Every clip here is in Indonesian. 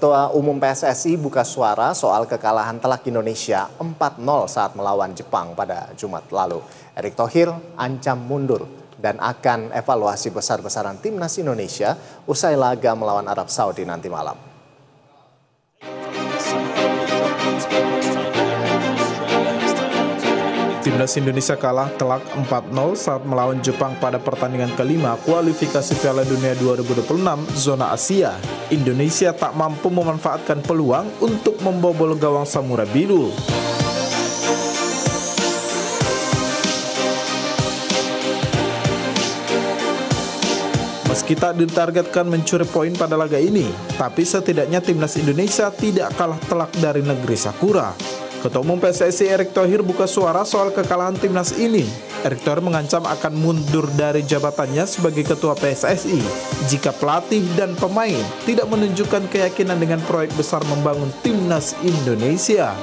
Ketua Umum PSSI buka suara soal kekalahan telak Indonesia 4-0 saat melawan Jepang pada Jumat lalu. Erick Thohir ancam mundur dan akan evaluasi besar-besaran timnas Indonesia usai laga melawan Arab Saudi nanti malam. Timnas Indonesia kalah telak 4-0 saat melawan Jepang pada pertandingan kelima kualifikasi Piala Dunia 2026 zona Asia. Indonesia tak mampu memanfaatkan peluang untuk membobol gawang Samurai Biru. Meski tak ditargetkan mencuri poin pada laga ini, tapi setidaknya timnas Indonesia tidak kalah telak dari negeri Sakura. Ketua Umum PSSI Erick Thohir buka suara soal kekalahan timnas ini. Erick Thohir mengancam akan mundur dari jabatannya sebagai Ketua PSSI jika pelatih dan pemain tidak menunjukkan keyakinan dengan proyek besar membangun timnas Indonesia.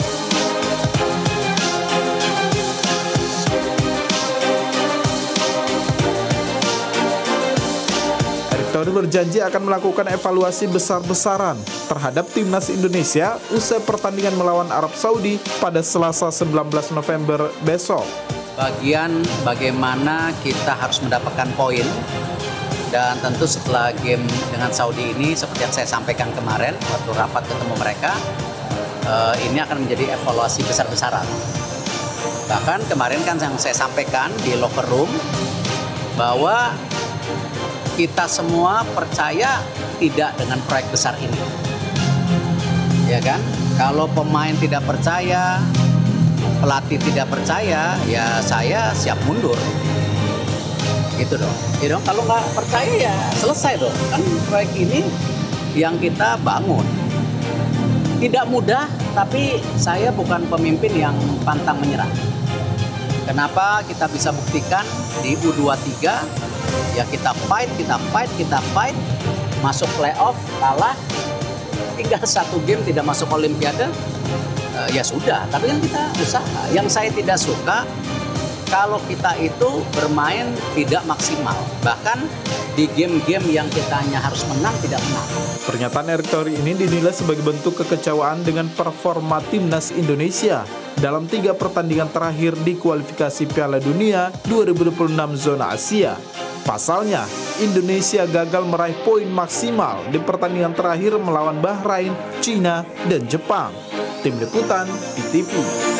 Thohir berjanji akan melakukan evaluasi besar-besaran terhadap timnas Indonesia usai pertandingan melawan Arab Saudi pada Selasa 19 November besok. Bagian bagaimana kita harus mendapatkan poin, dan tentu setelah game dengan Saudi ini seperti yang saya sampaikan kemarin waktu rapat ketemu mereka, ini akan menjadi evaluasi besar-besaran. Bahkan kemarin kan yang saya sampaikan di locker room bahwa kita semua percaya tidak dengan proyek besar ini, ya kan? Kalau pemain tidak percaya, pelatih tidak percaya, ya saya siap mundur, gitu dong. Ya dong, kalau nggak percaya ya selesai dong. Kan proyek ini yang kita bangun. Tidak mudah, tapi saya bukan pemimpin yang pantang menyerah. Kenapa kita bisa buktikan di U23? Ya kita fight, masuk playoff, kalah, tinggal satu game tidak masuk Olimpiade, ya sudah. Tapi kan kita usaha. Yang saya tidak suka kalau kita itu bermain tidak maksimal. Bahkan di game-game yang kita hanya harus menang, tidak menang. Pernyataan Erick Thohir ini dinilai sebagai bentuk kekecewaan dengan performa timnas Indonesia dalam 3 pertandingan terakhir di kualifikasi Piala Dunia 2026 zona Asia. Pasalnya, Indonesia gagal meraih poin maksimal di pertandingan terakhir melawan Bahrain, China, dan Jepang. Tim Liputan, PTV.